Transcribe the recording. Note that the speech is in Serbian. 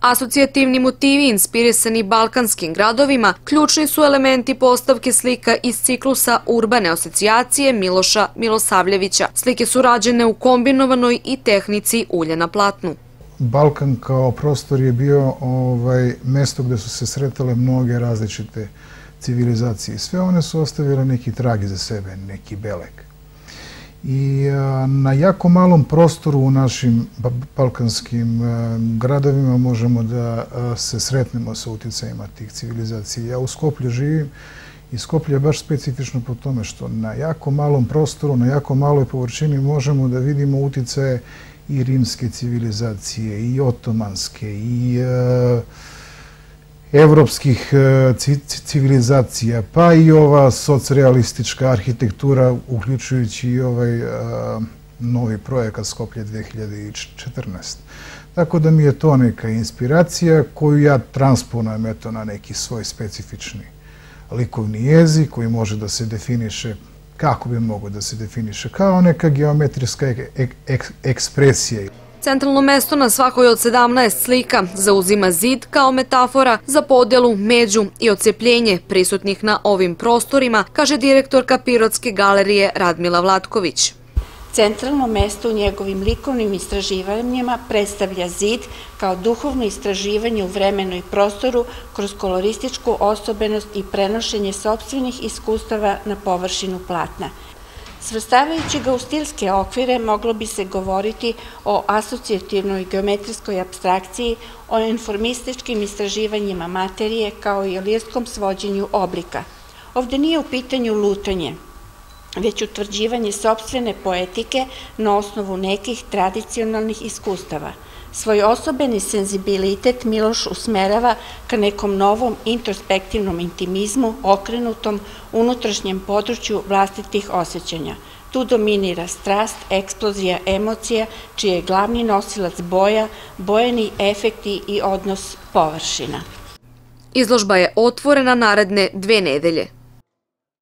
Asocijativni motivi inspirisani balkanskim gradovima ključni su elementi postavke slika iz ciklusa urbane asocijacije Miloša Milosavljevića. Slike su rađene u kombinovanoj i tehnici ulja na platnu. Balkan kao prostor je bio mesto gde su se sretale mnoge različite civilizacije. Sve one su ostavile neki trag iza sebe, neki beleg. I na jako malom prostoru u našim balkanskim gradovima možemo da se sretnemo sa uticajima tih civilizacija. Ja u Skoplju živim i Skoplje je baš specifično po tome što na jako malom prostoru, na jako maloj površini možemo da vidimo uticaje i rimske civilizacije, i otomanske, i evropskih civilizacija, pa i ova socrealistička arhitektura, uključujući i ovaj novi projekat Skoplje 2014. Tako da mi je to neka inspiracija koju ja transponujem na neki svoj specifični likovni jezik koji može da se definiše, kako bi mogao da se definiše, kao neka geometrijska ekspresija. Centralno mesto na svakoj od 17 slika zauzima zid kao metafora za podelu, među i odcepljenje prisutnih na ovim prostorima, kaže direktorka Pirotske galerije Radmila Vlatković. Centralno mesto u njegovim likovnim istraživanjima predstavlja zid kao duhovno istraživanje u vremenu i prostoru kroz kolorističku osobenost i prenošenje sopstvenih iskustava na površinu platna. Svrstavajući ga u stilske okvire, moglo bi se govoriti o asocijativnoj geometrijskoj apstrakciji, o informističkim istraživanjima materije kao i o lirskom svođenju oblika. Ovde nije u pitanju lutanje, već utvrđivanje sopstvene poetike na osnovu nekih tradicionalnih iskustava. Svoj osobeni senzibilitet Miloš usmerava ka nekom novom introspektivnom intimizmu okrenutom unutrašnjem području vlastitih osjećanja. Tu dominira strast, eksplozija emocija, čiji je glavni nosilac boja, bojeni efekti i odnos površina. Izložba je otvorena naredne 2 nedelje.